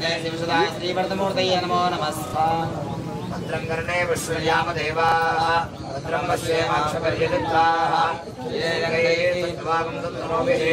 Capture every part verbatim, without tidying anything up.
जय शिवसुधाय श्रीवर्धमूर्तये नमो नमस्कार भद्रं कर्णे विश्वयाम देवाः भद्रं पश्येमाक्षपर्यदत्ताः येन त्वागं तत्नोभिः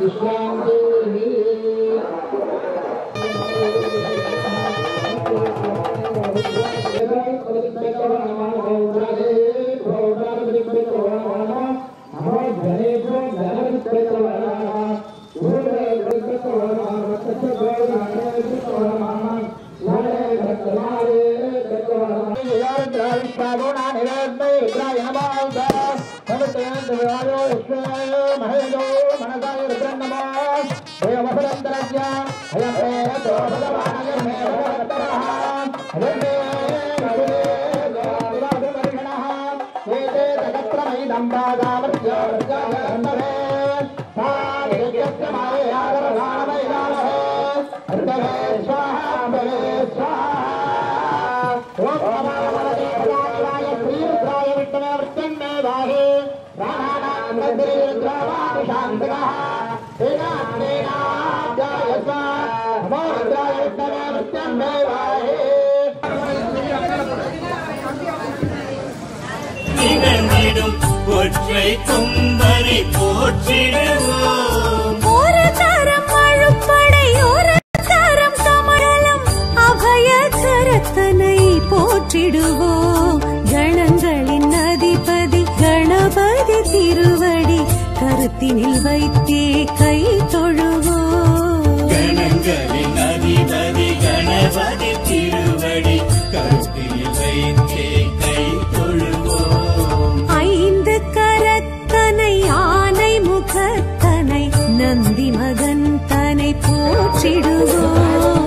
ஒற்றை கொம்பனை போற்றிடுவோம். ஒரு தரம் அழுப்படை ஒரு தரம் கமலம் அபய கரத்தனை போற்றிடுவோம். கணங்களின் அதிபதி கணபதி திருவடி கருத்தினில் வைத்தே கை தொழுவோம். கணங்களின் அதிபதி கணபதி திருவடி கருத்தினில் வைத்தே கை தொழுவோம். ஐந்து கரத்தனை ஆனை முகத்தனை நந்தி மகன் தனை போற்றிடுவோம்.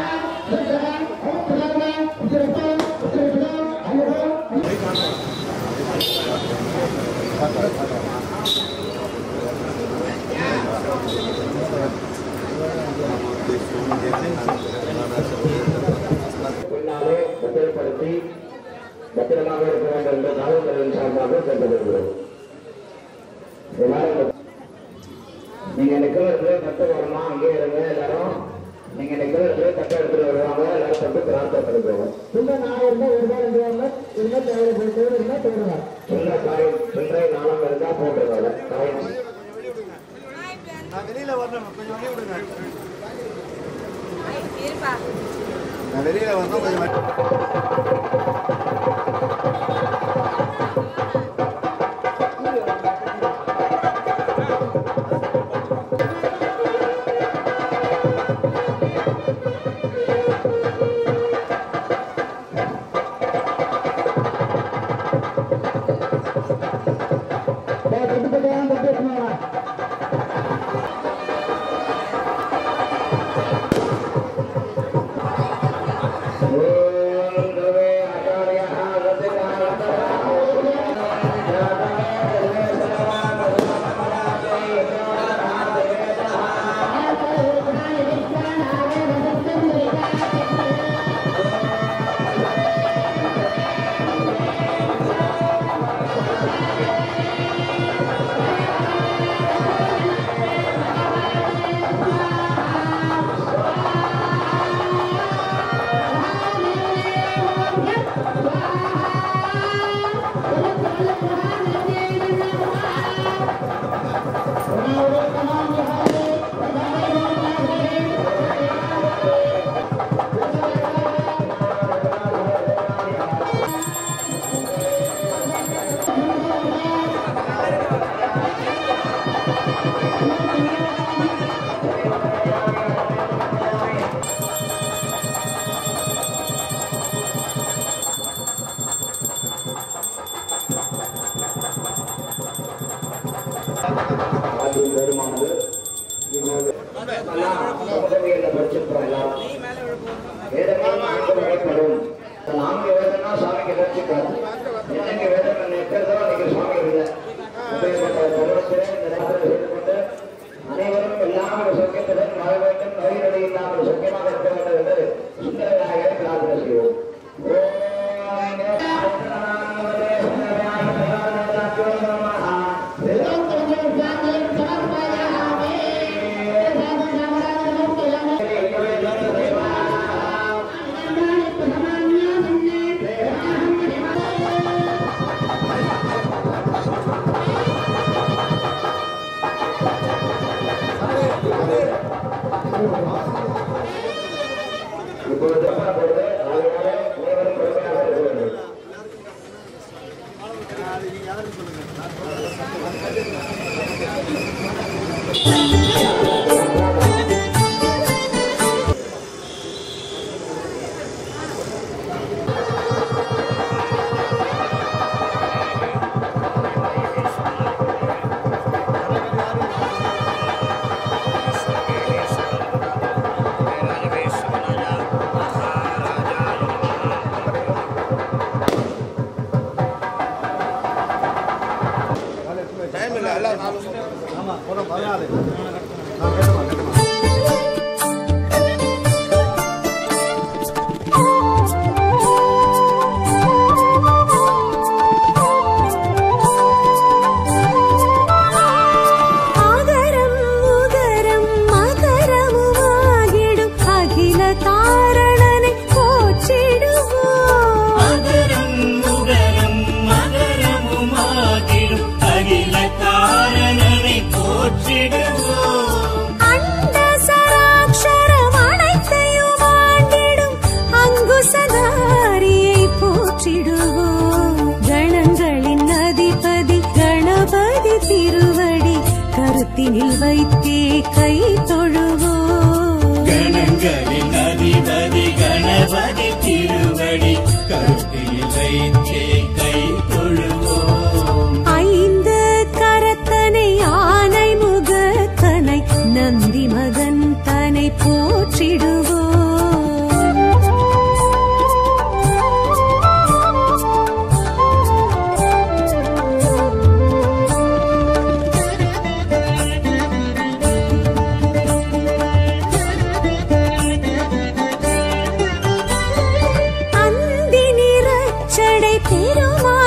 பத்திரப்படுத்தி பத்திரமாக இருக்க வேண்டும் என்ற காவல்துறையின் சார்பாக கேட்டுக்கொள்கிறோம். நீங்க நிக்கிறதுல தட்டு வரணும், அங்கே இருங்க எல்லாரும். நீங்க நிக்கிறதுல தட்டு எடுத்துட்டு வருவாங்க, எல்லாரும் தட்டு பிரார்த்தப்படுவோம். சின்ன நாய் இருந்தா ஒரு ரூபாய் ரெண்டு ரூபாய் இருந்தா தேவை இருந்தா தேடுவாங்க. சின்ன காய் சின்ன நாளம் இருந்தா போட்டுருவாங்க. காய் வெளியில வரணும், கொஞ்சம் வெளியே விடுங்க. நான் வெளியில வரணும் கொஞ்சம். அனைவரும் எல்லாரும் சொக்கத்துடன் வாழ வேண்டும், நோய்நொடி இல்லாமல் சொக்கமாக இருக்க வேண்டும் என்று சுந்தர விநாயகரை பிரார்த்தனை செய்வோம். வரப்போகுது. அதனால அனைவரும் பொறுமையாக இருக்க வேண்டும். கரத்தினில் வைத்தே கை தொழுவோம். கணங்களின் அதிபதி கணபதி திருவடி கருத்தில் வைத்தே கை தொழுவோம். ஐந்து கரத்தனை ஆனை முகத்தனை நந்தி மகன் தனை போற்றிடுவோம். பெருமா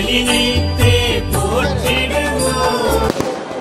நினைத்தே போற்றிடுவோம்.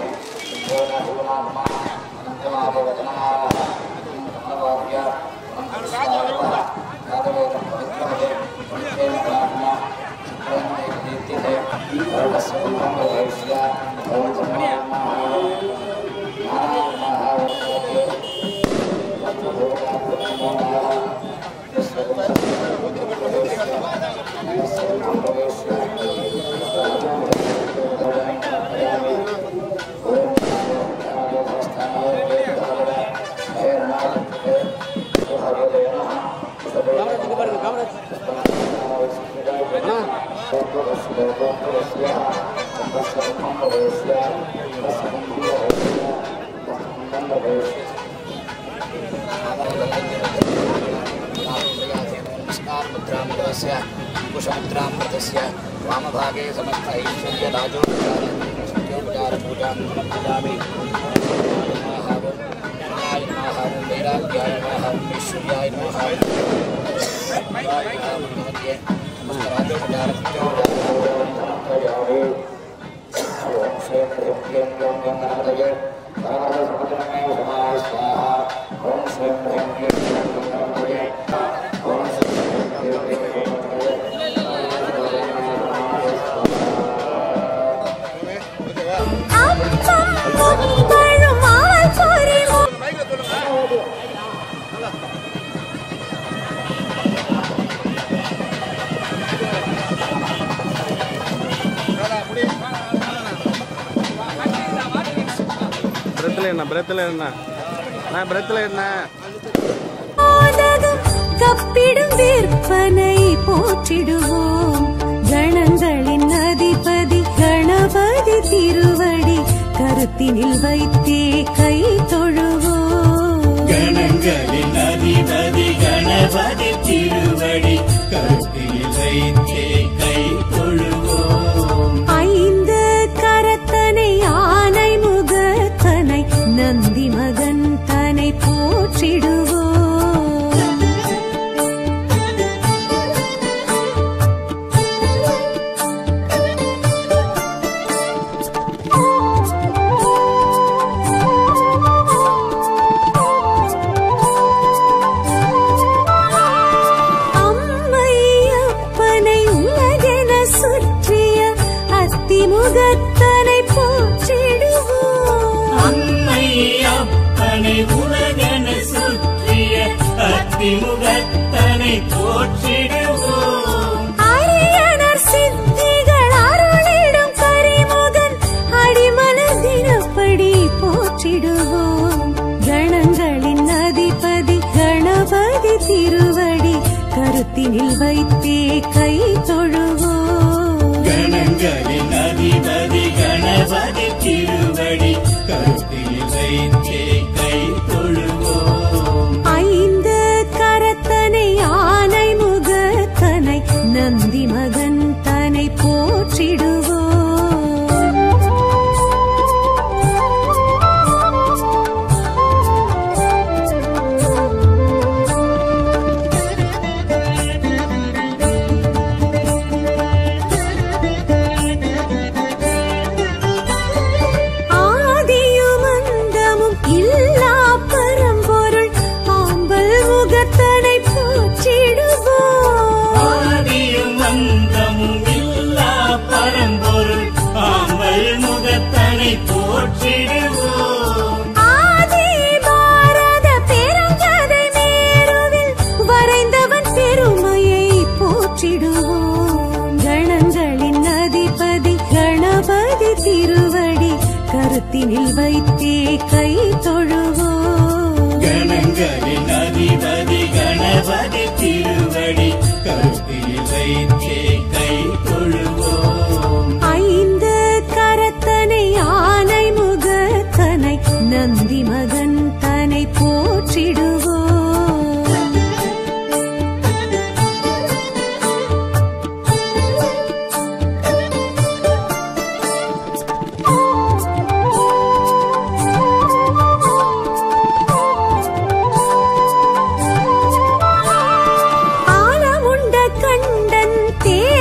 कुशमुद्रामृतस्य वामभागे समस्त ऐश्वर्यराजोपचारपूजां ददामि। नमः वैराग्याय नमः ऐश्वर्याय नमः கப்பிடும் விற்பனை போற்றிடுவோம். கணங்களின் அதிபதி கணபதி திருவடி கருத்தினில் வைத்தே கை தொழுவோம். கணங்களின் அதிபதி கணபதி திருவடி கருத்தினில் வைத்தே கை தொழுவோம். ஐந்து கரத்தனை ஆனை முகத்தனை நந்தி மகன் தனை போற்றிடுவோம். அம்மையப்பனை உலகென சுற்றிய அத்திமுகத்தனை போற்றிடுவோம். அம்மையப்பனை உலகென சுற்றிய அத்திமுகத்தனை போற்றிடுவோம். அரியணர் சித்திகள் அருளிடும் கரிமுகன் அடிமலர் தினப்படி போற்றிடுவோம். கணங்களின் அதிபதி கணபதி திருவடி கருத்தினில் வைத்தே கை தொழுவோம். கணங்களின் அதிபதி கணபதி திருவடி கருத்தினில் வைத்தே கை தொழுவோம். ஐந்து கரத்தனை ஆனை முகத்தனை நந்தி மகன் தனை போற்றிடுவோம். ஆதியும் அந்தமும் இல்லா பரம்பொருள் ஆம்பல் முகத்தனை போற்றிடுவோம். ஆதியும் அந்தமும் இல்லா பரம்பொருள் ஆம்பல் முகத்தனை போற்றிடுவோம். ஆதி பாரத பெருங்கதை மேருவில் வரைந்தவன் பெருமையை போற்றிடுவோம். கணங்களின் அதிபதி கணபதி திருவடி கருத்தினில் வைத்தே கை தொழுவோம். கணங்களின் அதிபதி கணபதி திருவடி கருத்தினில் வைத்தே கை தொழுவோம். ஐந்து கரத்தனை ஆனை முகத்தனை நந்தி மகன் தனை போற்றிடுவோம். ஆலமுண்ட கண்டன் தே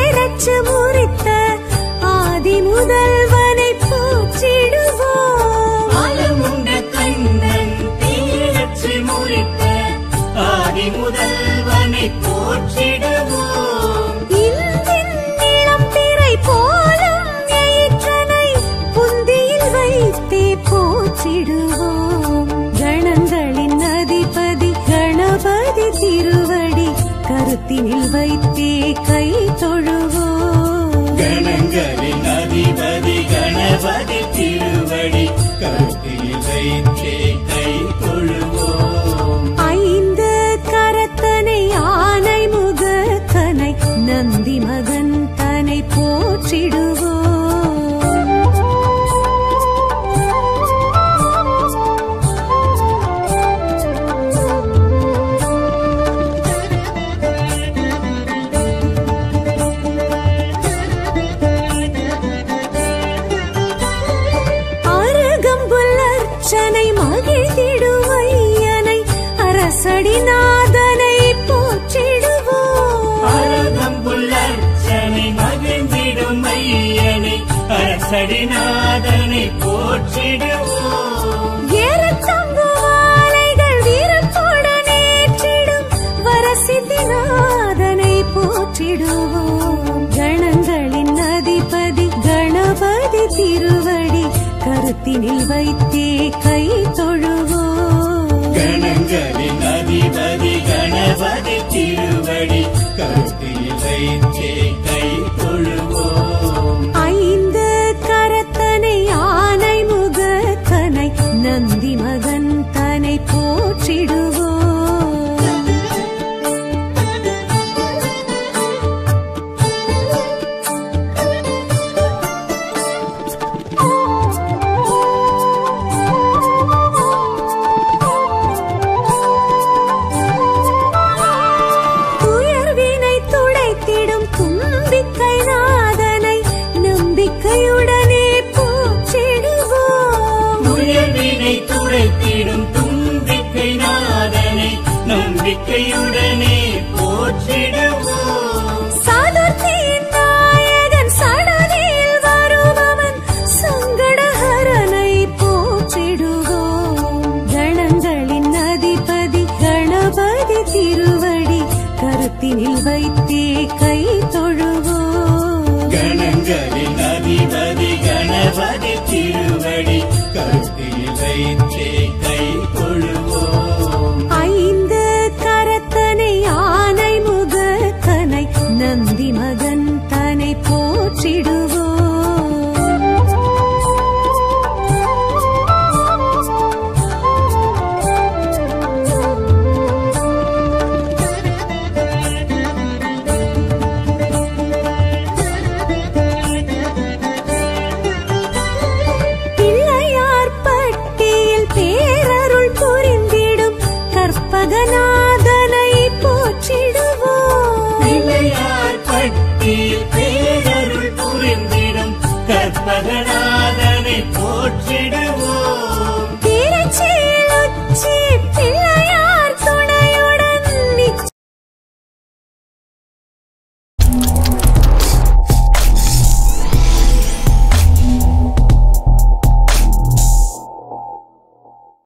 கருத்தினில் வைத்தே கை தொழுவோம். கணங்களின் அதிபதி கணபதி திருவடி கருத்தில் வைத்தே கை தொழுவோம். ஐந்து கரத்தனை ஆனை முகத்தனை நந்தி மகன் தனை போற்றிடுவோம். அருகம்புல்லர்ச்சனை மகிழ்ந்திடும் ஐயனை அரசடிநாதனை போற்றிடுவோம். அருகம்புல்லர்ச்சனை மகிழ்ந்திடும் ஐயனை அரசடிநாதனை போற்றிடுவோம். ஏறத்தங்கு மாலைகள் வீரத்துடன் ஏற்றிடும் வரசித்திநாதனை போற்றிடுவோம். கணங்களின் அதிபதி கணபதி திருவடி கருத்தினில் வைத்தே கை தொழுவோம். கணங்களின் அதிபதி கணபதி திருவடி கருத்தில் வைத்தே கை தொழுவோம். ஐந்து கரத்தனை ஆனை முகத்தனை நந்தி மகன் தனை போற்றிடுவோம். துயர்வினை துடைத்திடும் தும்பிக்கை நாதனை நம்பிக்கையுடனே போற்றிடுவோம். துயர்வினை துடைத்திடும் தும்பிக்கை நாதனை நம்பிக்கையுடனே போற்றிடுவோம். சாதுர்த்தியின் நாயகன் சடதியில் வருபவன் சங்கடஹரனை போற்றிடுவோம். கணங்களின் அதிபதி கணபதி திருவடி கருத்தினில் வைத்தே கை தொழுவோம். கணங்களின் அதிபதி கணபதி திருவடி கருத்தில் வைத்தே கை தொழுவோம். ஐந்து கரத்தனை ஆனை முகத்தனை நந்தி மகன் தனை போற்றிடுவோம். பிள்ளையார் பட்டியில் பேரருள் புரிந்திடும் கற்பகநாதனை போற்றிடுவோம். பிள்ளையார் பட்டியில் பேரருள் புரிந்திடும் கற்பகநாதனை போற்றிடுவோம்.